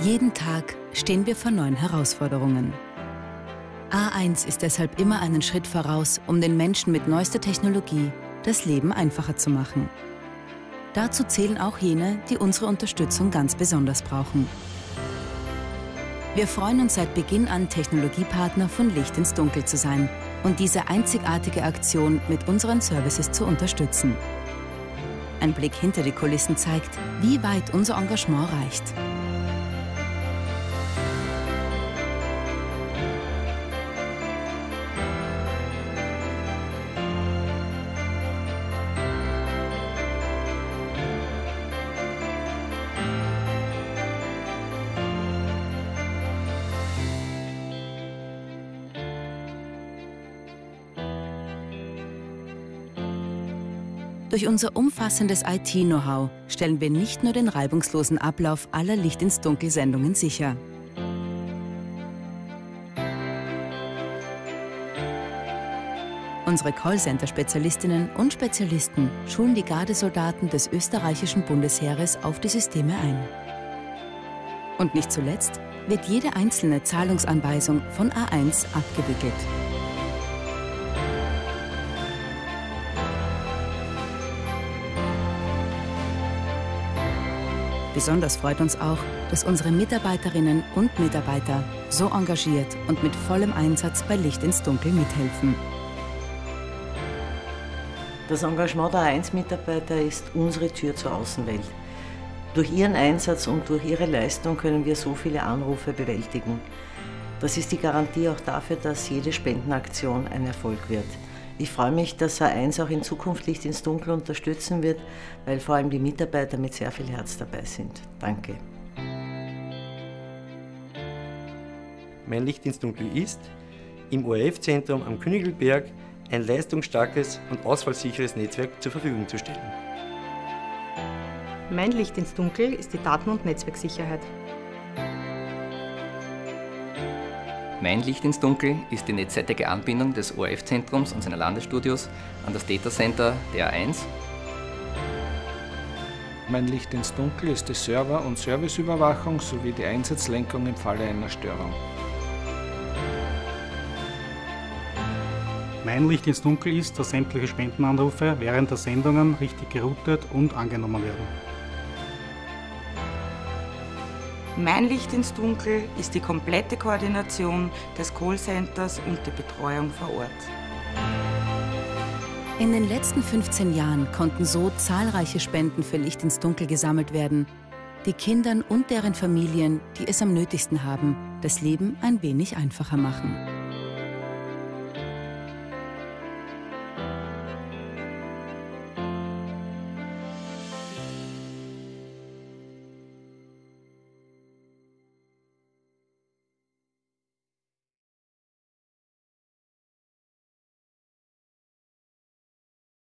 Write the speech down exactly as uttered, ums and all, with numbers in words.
Jeden Tag stehen wir vor neuen Herausforderungen. A eins ist deshalb immer einen Schritt voraus, um den Menschen mit neuester Technologie das Leben einfacher zu machen. Dazu zählen auch jene, die unsere Unterstützung ganz besonders brauchen. Wir freuen uns seit Beginn an, Technologiepartner von Licht ins Dunkel zu sein und diese einzigartige Aktion mit unseren Services zu unterstützen. Ein Blick hinter die Kulissen zeigt, wie weit unser Engagement reicht. Durch unser umfassendes I T-Know-how stellen wir nicht nur den reibungslosen Ablauf aller Licht-ins-Dunkel-Sendungen sicher. Unsere Callcenter-Spezialistinnen und Spezialisten schulen die Gardesoldaten des österreichischen Bundesheeres auf die Systeme ein. Und nicht zuletzt wird jede einzelne Zahlungsanweisung von A eins abgewickelt. Besonders freut uns auch, dass unsere Mitarbeiterinnen und Mitarbeiter so engagiert und mit vollem Einsatz bei Licht ins Dunkel mithelfen. Das Engagement der A eins Mitarbeiter ist unsere Tür zur Außenwelt. Durch ihren Einsatz und durch ihre Leistung können wir so viele Anrufe bewältigen. Das ist die Garantie auch dafür, dass jede Spendenaktion ein Erfolg wird. Ich freue mich, dass A eins auch in Zukunft Licht ins Dunkel unterstützen wird, weil vor allem die Mitarbeiter mit sehr viel Herz dabei sind. Danke. Mein Licht ins Dunkel ist, im O R F-Zentrum am Königlberg ein leistungsstarkes und ausfallsicheres Netzwerk zur Verfügung zu stellen. Mein Licht ins Dunkel ist die Daten- und Netzwerksicherheit. Mein Licht ins Dunkel ist die netzseitige Anbindung des O R F-Zentrums und seiner Landesstudios an das Datacenter der A eins. Mein Licht ins Dunkel ist die Server- und Serviceüberwachung sowie die Einsatzlenkung im Falle einer Störung. Mein Licht ins Dunkel ist, dass sämtliche Spendenanrufe während der Sendungen richtig geroutet und angenommen werden. Mein Licht ins Dunkel ist die komplette Koordination des Callcenters und die Betreuung vor Ort. In den letzten fünfzehn Jahren konnten so zahlreiche Spenden für Licht ins Dunkel gesammelt werden, die Kindern und deren Familien, die es am nötigsten haben, das Leben ein wenig einfacher machen.